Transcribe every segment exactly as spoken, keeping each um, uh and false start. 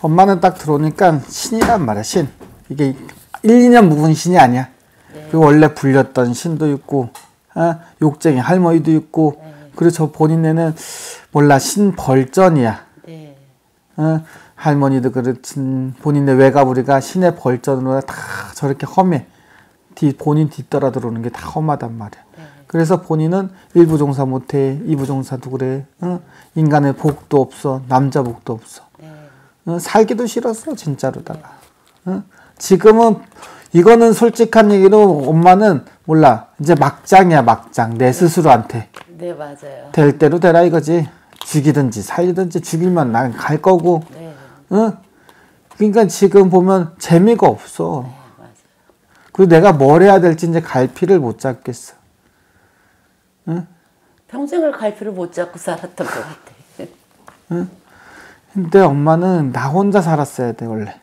엄마는 딱 들어오니까 신이란 말이야, 신. 이게 일, 이 년 묵은 신이 아니야. 네. 그리고 원래 불렸던 신도 있고, 어? 욕쟁이 할머니도 있고, 네. 그리고 저 본인네는 몰라, 신 벌전이야. 네. 어? 할머니도 그렇진, 본인네 외가부리가 신의 벌전으로 다 저렇게 험해. 뒤, 본인 뒤따라 들어오는 게 다 험하단 말이야. 네. 그래서 본인은 일부 종사 못해, 이부 종사도 그래. 어? 인간의 복도 없어, 남자 복도 없어. 네. 어? 살기도 싫었어, 진짜로다가. 네. 어? 지금은 이거는 솔직한 얘기로 엄마는 몰라, 이제 막장이야, 막장. 내 스스로한테. 네, 맞아요. 될 대로 되라 이거지. 죽이든지 살리든지 죽일만 난 갈 거고. 네. 어? 그러니까 지금 보면 재미가 없어. 네, 맞아요. 그리고 내가 뭘 해야 될지 이제 갈피를 못 잡겠어. 응? 평생을 갈피를 못 잡고 살았던 것 같아. 응? 근데 엄마는 나 혼자 살았어야 돼, 원래.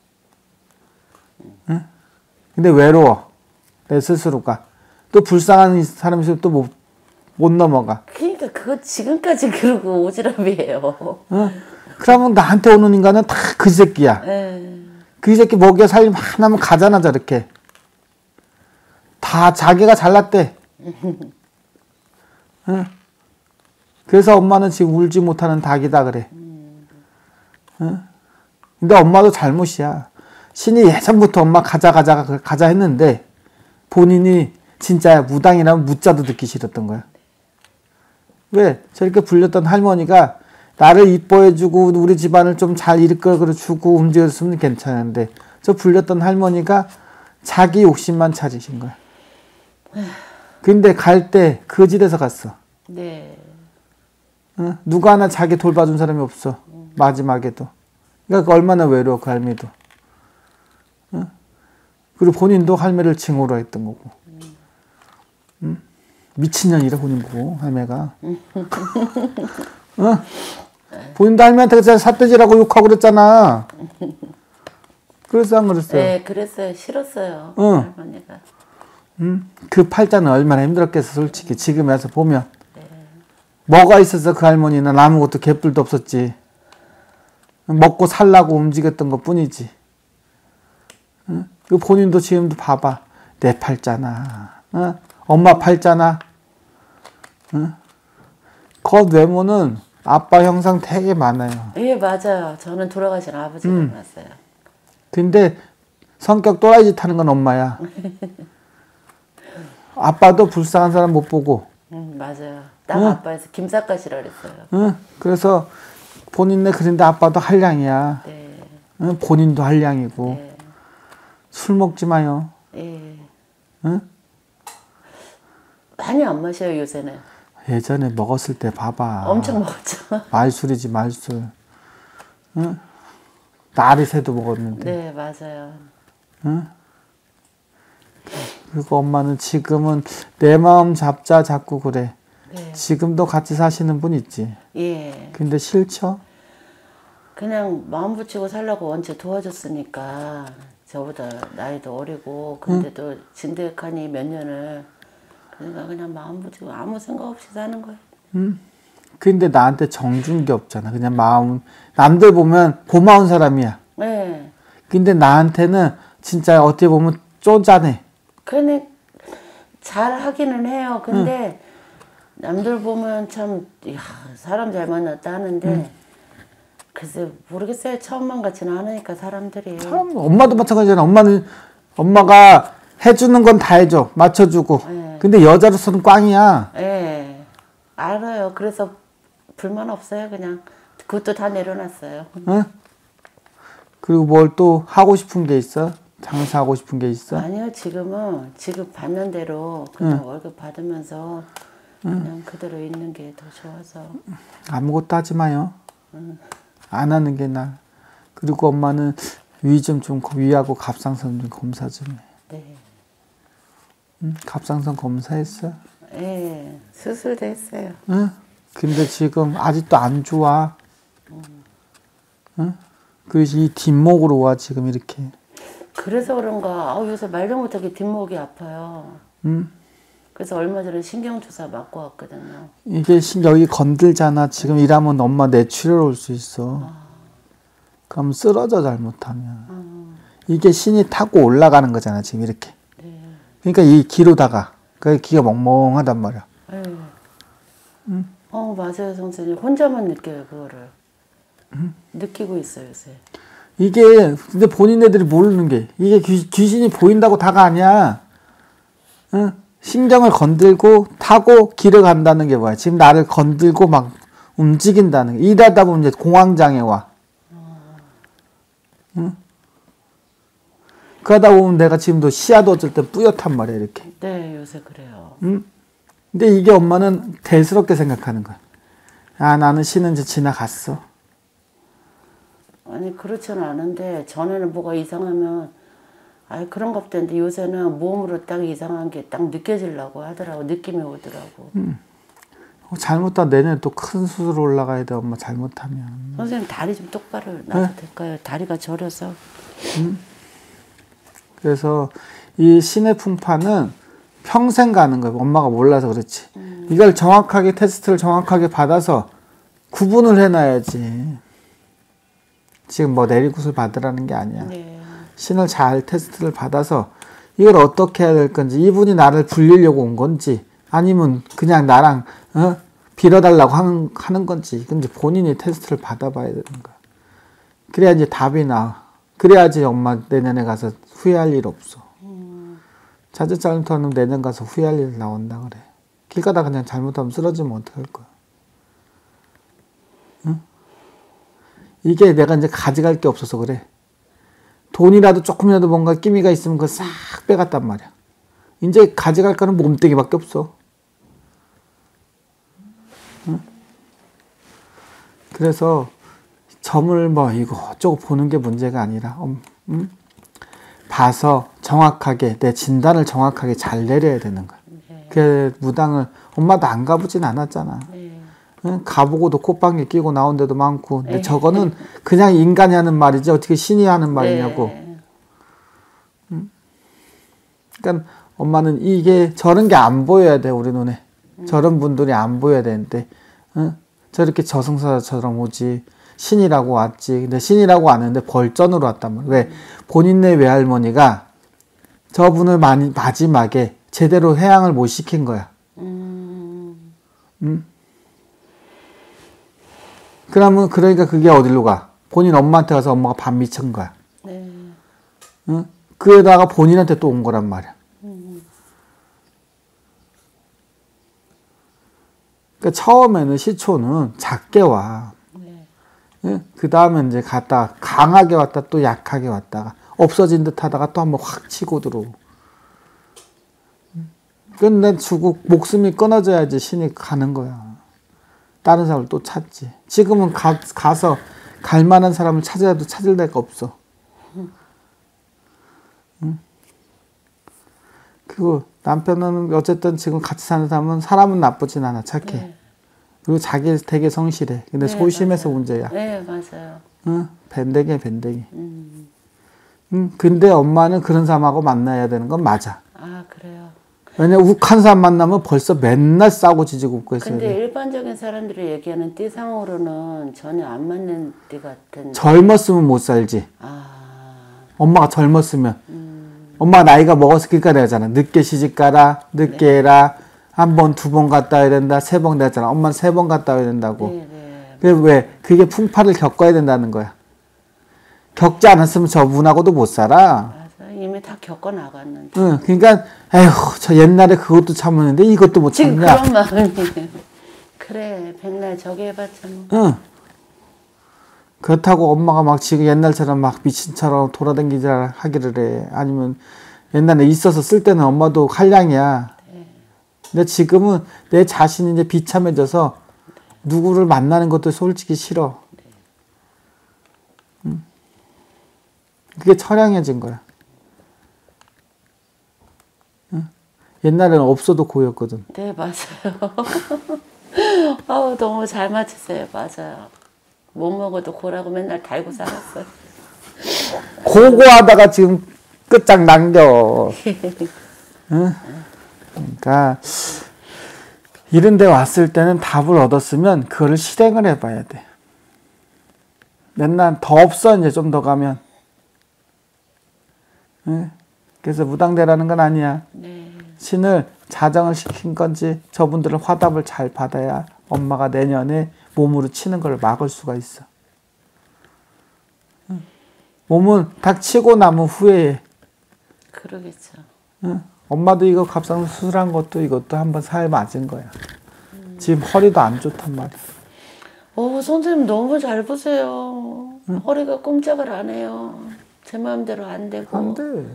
응? 근데 외로워. 내 스스로가. 또 불쌍한 사람이 있으면 또 못, 못 넘어가. 그러니까 그거 지금까지 그러고 오지랖이에요. 응? 그러면 나한테 오는 인간은 다 그 새끼야. 에이. 그 새끼 먹여 살림 하나면 가잖아, 저렇게. 다 자기가 잘났대. 응? 그래서 엄마는 지금 울지 못하는 닭이다 그래. 응? 근데 엄마도 잘못이야. 신이 예전부터 엄마 가자 가자 가자 했는데 본인이 진짜 무당이라면 무자도 듣기 싫었던 거야. 왜? 저렇게 불렸던 할머니가 나를 이뻐해주고 우리 집안을 좀 잘 이끌어주고 움직였으면 괜찮은데 저 불렸던 할머니가 자기 욕심만 찾으신 거야. 근데 갈 때 거지돼서 갔어. 네. 어? 누가 하나 자기 돌봐준 사람이 없어. 음. 마지막에도. 그러니까 얼마나 외로워, 그 할매도. 어? 그리고 본인도 할매를 징후로 했던 거고. 음. 응? 미친년이라 본인 보고, 할매가. 어? 본인도 할매한테 삿돼지라고 욕하고 그랬잖아. 그래서 안 그랬어요? 네, 그랬어요. 싫었어요. 어. 할머니가. 음, 그 팔자는 얼마나 힘들었겠어, 솔직히. 지금 와서 보면. 네. 뭐가 있어서 그 할머니는 아무것도 개뿔도 없었지. 먹고 살라고 움직였던 것 뿐이지. 어? 그 본인도 지금도 봐봐. 내 팔자나. 어? 엄마 팔자나. 어? 겉 외모는 아빠 형상 되게 많아요. 예, 맞아요. 저는 돌아가신 아버지가 음. 닮았어요. 근데 성격 또라이 짓 하는 건 엄마야. 아빠도 불쌍한 사람 못 보고. 응, 맞아요. 딱 응. 아빠에서 김삿갓이라 그랬어요. 응, 그래서 본인네 그런데 아빠도 한량이야. 네. 응, 본인도 한량이고. 네. 술 먹지 마요. 네. 응? 많이 안 마셔요, 요새는. 예전에 먹었을 때 봐봐. 엄청 먹었죠. 말술이지, 말술. 응? 나리 새도 먹었는데. 네, 맞아요. 응? 그리고 엄마는 지금은 내 마음 잡자 자꾸 그래. 네. 지금도 같이 사시는 분 있지. 예. 근데 싫죠? 그냥 마음 붙이고 살라고 원체 도와줬으니까 저보다 나이도 어리고 근데도 응? 진득하니 몇 년을 그러니까 그냥 마음 붙이고 아무 생각 없이 사는 거야. 응. 근데 나한테 정준 게 없잖아. 그냥 마음 남들 보면 고마운 사람이야. 네. 근데 나한테는 진짜 어떻게 보면 쪼잔해. 그러니 잘 하기는 해요. 근데 응. 남들 보면 참 이야, 사람 잘 만났다 하는데 응. 글쎄 모르겠어요. 처음만 같지는 않으니까 사람들이. 사람, 엄마도 마찬가지잖아. 엄마는 엄마가 해주는 건 다 해줘. 맞춰주고. 네. 근데 여자로서는 꽝이야. 네. 알아요. 그래서 불만 없어요. 그냥 그것도 다 내려놨어요. 응? 그리고 뭘 또 하고 싶은 게 있어? 장사하고 싶은 게 있어? 아니요. 지금은 지금 받는 대로 그냥 응. 월급 받으면서 그냥 응. 그대로 있는 게 더 좋아서. 아무것도 하지 마요. 응. 안 하는 게 나아. 그리고 엄마는 위 좀 좀 위하고 갑상선 좀 검사 좀 해. 네. 응? 갑상선 검사했어? 네. 수술도 했어요. 응? 근데 지금 아직도 안 좋아. 응? 응? 그래서 이 뒷목으로 와 지금 이렇게. 그래서 그런가 아, 요새 말도 못하게 뒷목이 아파요. 음. 그래서 얼마 전에 신경주사 맞고 왔거든요. 이게 여기 건들잖아. 지금 이러면 엄마 뇌출혈 올 수 있어. 아. 그럼 쓰러져 잘못하면. 어. 이게 신이 타고 올라가는 거잖아 지금 이렇게. 네. 그러니까 이 기로다가 그 기가 멍멍하단 말이야. 네. 응? 어 맞아요 선생님. 혼자만 느껴요 그거를. 응? 느끼고 있어요 요새. 이게 근데 본인네들이 모르는 게 이게 귀, 귀신이 보인다고 다가 아니야. 응? 신경을 건들고 타고 길을 간다는 게 뭐야? 지금 나를 건들고 막 움직인다는 게. 일하다 보면 이제 공황장애 와. 응? 그러다 보면 내가 지금도 시야도 어쩔 때 뿌옇단 말이야 이렇게. 네 요새 그래요. 응? 근데 이게 엄마는 대수롭게 생각하는 거야. 아 나는 신은 이제 지나갔어. 아니 그렇지는 않은데 전에는 뭐가 이상하면 아이 그런가 보다는데 요새는 몸으로 딱 이상한 게 딱 느껴지려고 하더라고. 느낌이 오더라고. 음. 어, 잘못하면 내년에 또 큰 수술 올라가야 돼 엄마 잘못하면. 선생님 다리 좀 똑바로 놔도 네? 될까요? 다리가 저려서. 음. 그래서 이 신의 풍파는 평생 가는 거예요. 엄마가 몰라서 그렇지. 음. 이걸 정확하게 테스트를 정확하게 받아서 구분을 해놔야지. 지금 뭐 내리굿을 받으라는 게 아니야. 네. 신을 잘 테스트를 받아서 이걸 어떻게 해야 될 건지, 이분이 나를 불리려고 온 건지 아니면 그냥 나랑 어? 빌어달라고 하는, 하는 건지 근데 본인이 테스트를 받아봐야 되는 거야. 그래야 이제 답이 나와. 그래야지 엄마 내년에 가서 후회할 일 없어. 음. 자칫 잘못하면 내년 가서 후회할 일 나온다 그래. 길 가다 그냥 잘못하면 쓰러지면 어떡할 거야. 응? 이게 내가 이제 가져갈 게 없어서 그래. 돈이라도 조금이라도 뭔가 끼미가 있으면 그거 싹 빼갔단 말이야. 이제 가져갈 거는 몸뚱이밖에 없어. 응? 그래서 점을 뭐 이거저거 보는 게 문제가 아니라 음, 음? 봐서 정확하게 내 진단을 정확하게 잘 내려야 되는 거야. 네. 그 무당을 엄마도 안 가보진 않았잖아. 네. 응? 가보고도 콧방귀 끼고 나온 데도 많고. 근데 네. 저거는 그냥 인간이 하는 말이지 어떻게 신이 하는 말이냐고. 네. 응? 그러니까 엄마는 이게 저런 게 안 보여야 돼 우리 눈에. 음. 저런 분들이 안 보여야 되는데 응? 저렇게 저승사자처럼 오지. 신이라고 왔지. 근데 신이라고 왔는데 벌전으로 왔단 말이야. 왜? 본인네 외할머니가 저분을 많이, 마지막에 제대로 해양을 못 시킨 거야. 음. 음? 그러면, 그러니까 그게 어디로 가? 본인 엄마한테 가서 엄마가 반 미친 거야. 네. 응? 그러다가 본인한테 또 온 거란 말이야. 음. 그러니까 처음에는 시초는 작게 와. 예? 그 다음에 이제 갔다가 강하게 왔다 또 약하게 왔다가 없어진 듯 하다가 또 한번 확 치고 들어오고. 근데 죽고 목숨이 끊어져야지 신이 가는 거야. 다른 사람을 또 찾지. 지금은 가, 가서 갈 만한 사람을 찾아도 찾을 데가 없어. 응? 그리고 남편은 어쨌든 지금 같이 사는 사람은 사람은 나쁘진 않아. 착해. 네. 그리고 자기 되게 성실해. 근데 네, 소심해서 맞아요. 문제야. 네, 맞아요. 응? 밴댕이야, 밴댕이. 음. 응? 근데 엄마는 그런 사람하고 만나야 되는 건 맞아. 아, 그래요? 왜냐, 욱한 사람 만나면 벌써 맨날 싸고 지지고 웃고 있어요. 근데 일반적인 사람들이 얘기하는 띠상으로는 전혀 안 맞는 띠 같은. 젊었으면 못 살지. 아. 엄마가 젊었으면. 음. 엄마가 나이가 먹었으니까 그러잖아. 늦게 시집가라, 늦게 네. 해라. 한 번, 두 번 갔다 와야 된다. 세 번 됐잖아. 엄마는 세 번 갔다 와야 된다고. 네, 네. 그게 왜? 그게 풍파를 겪어야 된다는 거야. 겪지 않았으면 저분하고도 못 살아. 맞아. 이미 다 겪어 나갔는데. 응, 그러니까 에휴, 저 옛날에 그것도 참았는데 이것도 못 참냐. 지금 그런 마음이에요. 그래, 백날 저기 해봤자 뭐. 응. 그렇다고 엄마가 막 지금 옛날처럼 막 미친처럼 돌아다니자 하기를 해. 아니면 옛날에 있어서 쓸 때는 엄마도 한량이야. 근데 지금은 내 자신이 이제 비참해져서 누구를 만나는 것도 솔직히 싫어. 응? 그게 처량해진 거야. 응? 옛날에는 없어도 고였거든. 네, 맞아요. 아우, 너무 잘 맞추세요. 맞아요. 못 먹어도 고라고 맨날 달고 살았어요. 고고하다가 지금 끝장 남겨. 응? 그러니까 이런 데 왔을 때는 답을 얻었으면 그거를 실행을 해봐야 돼. 맨날 더 없어 이제 좀 더 가면. 응? 그래서 무당대라는 건 아니야. 네. 신을 자정을 시킨 건지 저분들은 화답을 잘 받아야 엄마가 내년에 몸으로 치는 걸 막을 수가 있어. 응? 몸은 닥치고 나면 후회해. 그러겠죠. 응? 엄마도 이거 갑상 수술한 것도 이것도 한번 사회 맞은 거야. 음. 지금 허리도 안 좋단 말이야. 어, 선생님 너무 잘 보세요. 응? 허리가 꼼짝을 안 해요. 제 마음대로 안 되고. 안 돼.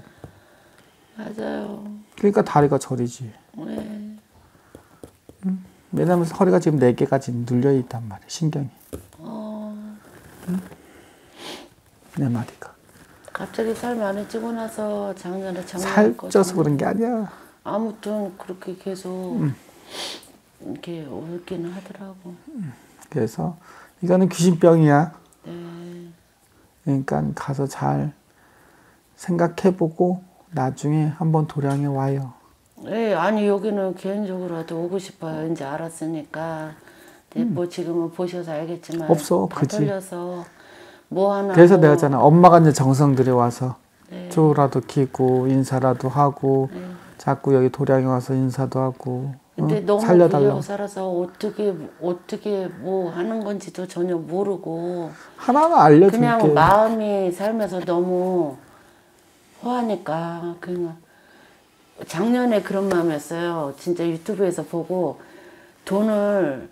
맞아요. 그러니까 다리가 저리지. 네. 응? 왜냐면 허리가 지금 네 개가 지금 눌려 있단 말이야. 신경이. 어. 응? 네 마디가. 갑자기 살 많이 찌고 나서 작년에 살쪄서 그런 게 아니야. 아무튼 그렇게 계속 응. 이렇게 올기는 하더라고. 응. 그래서 이거는 귀신병이야. 네. 그러니까 가서 잘 생각해보고 나중에 한번 도량에 와요. 네, 아니 여기는 개인적으로도 오고 싶어요. 이제 알았으니까. 음. 뭐 지금은 보셔서 알겠지만 없어, 다 그치? 털려서 뭐 하나. 그래서 내가 잖아. 엄마가 이제 정성 들여 와서 네. 조라도 키고 인사라도 하고 네. 자꾸 여기 도량에 와서 인사도 하고. 근데 어? 너무 살려달라고. 불려고 살아서 어떻게 어떻게 뭐 하는 건지도 전혀 모르고 하나는 알려줄게. 그냥 마음이 살면서 너무 허하니까 그냥 작년에 그런 마음이었어요. 진짜 유튜브에서 보고 돈을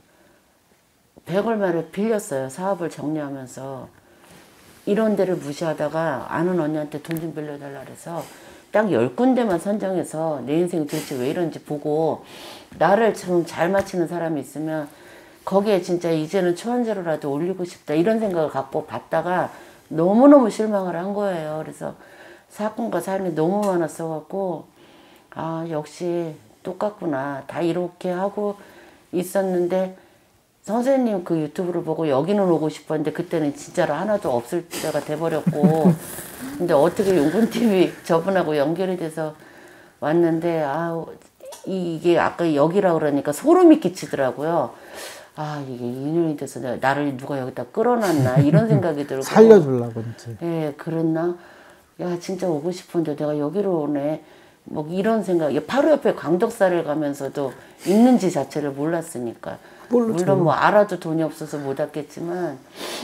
백 얼마를 빌렸어요. 사업을 정리하면서 이런 데를 무시하다가 아는 언니한테 돈 좀 빌려달라 그래서 딱 열 군데만 선정해서 내 인생이 도대체 왜 이런지 보고 나를 좀 잘 맞히는 사람이 있으면 거기에 진짜 이제는 초원제로라도 올리고 싶다 이런 생각을 갖고 봤다가 너무너무 실망을 한 거예요. 그래서 사건과 사연이 너무 많았어갖고 아 역시 똑같구나 다 이렇게 하고 있었는데 선생님 그 유튜브를 보고 여기는 오고 싶었는데 그때는 진짜로 하나도 없을 때가 돼버렸고 근데 어떻게 용군티비 저분하고 연결이 돼서 왔는데 아 이게 아까 여기라 그러니까 소름이 끼치더라고요. 아 이게 인연이 돼서 내가 나를 누가 여기다 끌어놨나 이런 생각이 들고 살려주려고 이제. 예 그랬나 야 진짜 오고 싶은데 내가 여기로 오네 뭐 이런 생각 바로 옆에 광덕사를 가면서도 있는지 자체를 몰랐으니까 모르죠. 물론 뭐 알아도 돈이 없어서 못 왔겠지만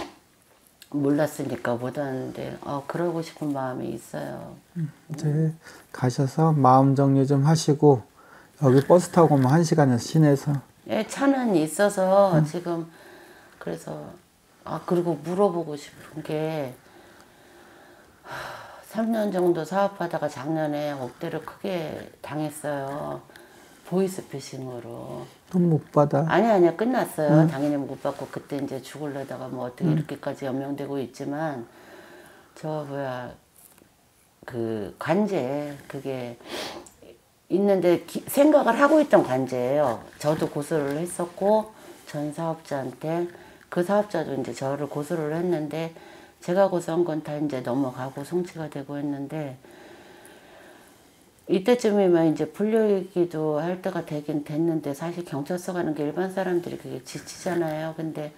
몰랐으니까 못 왔는데 아 그러고 싶은 마음이 있어요. 음, 이제 가셔서 마음 정리 좀 하시고 여기 버스 타고 오면 한 시간에서 시내에서 예 차는 있어서 음. 지금 그래서 아 그리고 물어보고 싶은 게 삼 년 정도 사업하다가 작년에 억대를 크게 당했어요. 보이스피싱으로. 돈 못 받아. 아니 아니야 끝났어요. 응. 당연히 못 받고 그때 이제 죽을려다가 뭐 어떻게 응. 이렇게까지 연명되고 있지만 저 뭐야 그 관제 그게 있는데 기, 생각을 하고 있던 관제예요. 저도 고소를 했었고 전 사업자한테 그 사업자도 이제 저를 고소를 했는데 제가 고소한 건 다 이제 넘어가고 송치가 되고 했는데 이때쯤이면 이제 불려기도 할 때가 되긴 됐는데 사실 경찰서 가는 게 일반 사람들이 그게 지치잖아요. 근데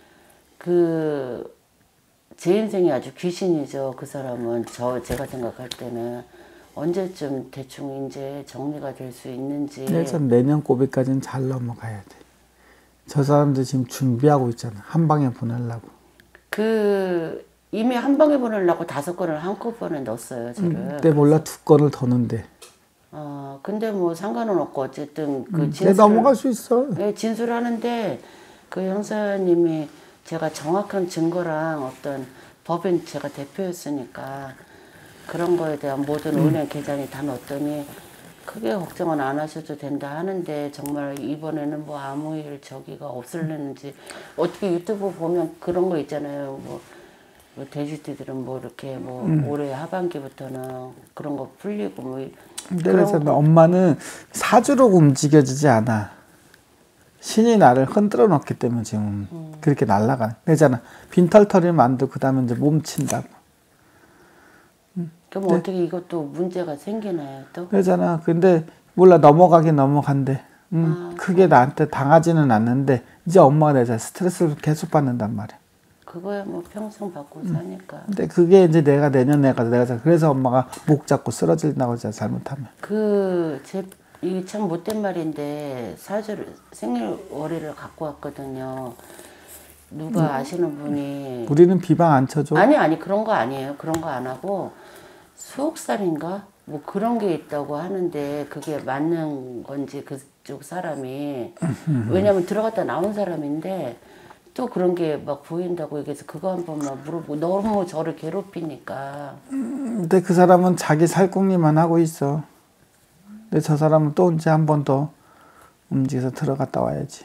그 제 인생이 아주 귀신이죠. 그 사람은 저 제가 생각할 때는 언제쯤 대충 이제 정리가 될 수 있는지. 그래서 내년 고비까지는 잘 넘어가야 돼. 저 사람들 지금 준비하고 있잖아. 한 방에 보내려고. 그 이미 한 방에 보내려고 다섯 건을 한꺼번에 넣었어요. 저를. 음, 근데 몰라 두 건을 더 넣는데. 어 근데 뭐 상관은 없고 어쨌든 그 음, 진술 넘어갈 수 있어. 네, 진술하는데 그 형사님이 제가 정확한 증거랑 어떤 법인 제가 대표였으니까 그런 거에 대한 모든 음. 은행 계좌니 다 넣었더니 크게 걱정은 안 하셔도 된다 하는데 정말 이번에는 뭐 아무 일 저기가 없을려는지 어떻게 유튜브 보면 그런 거 있잖아요. 뭐, 뭐 돼지띠들은 뭐 이렇게 뭐 음. 올해 하반기부터는 그런 거 풀리고 뭐 그래서 엄마는 사주로 움직여지지 않아. 신이 나를 흔들어 놓기 때문에 지금 음. 그렇게 날아가는. 그러잖아. 빈털터리를 만들고 그 다음에 이제 몸친다고. 음. 그럼 네. 어떻게 이것도 문제가 생기나요 또? 그러잖아. 근데 몰라 넘어가긴 넘어간대. 음, 아, 크게 아. 나한테 당하지는 않는데 이제 엄마가 내자 스트레스를 계속 받는단 말이야. 그거야 뭐 평생 받고 사니까. 근데 그게 이제 내가 내년에 가서 내가 자- 그래서 엄마가 목 잡고 쓰러진다고 하잖아, 잘못하면. 그 제 이게 참 못된 말인데 사실 생일월일을 갖고 왔거든요. 누가 아시는 분이 우리는 비방 안 쳐줘. 아니 아니 그런 거 아니에요. 그런 거 안 하고 수옥살인가 뭐 그런 게 있다고 하는데 그게 맞는 건지 그쪽 사람이 왜냐면 들어갔다 나온 사람인데 또 그런 게 막 보인다고 얘기해서 그거 한 번만 물어보고 너무 저를 괴롭히니까. 근데 그 사람은 자기 살궁리만 하고 있어. 근데 저 사람은 또 이제 한 번 더 움직여서 들어갔다 와야지.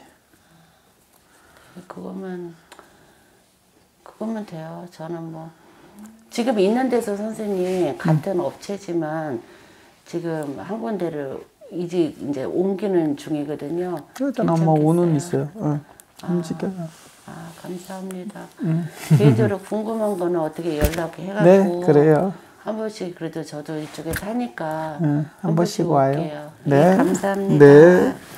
그거면 그거면 돼요. 저는 뭐 지금 있는 데서 선생님 같은 업체지만 지금 한 군데를 이제 이제 옮기는 중이거든요. 일단 엄마 오는 있어요. 어, 움직여. 아 감사합니다. 음. 개인적으로 궁금한 거는 어떻게 연락해갖고 네, 그래요. 한 번씩 그래도 저도 이쪽에 사니까 네, 한 번씩 와요. 올게요. 네. 네, 감사합니다. 네.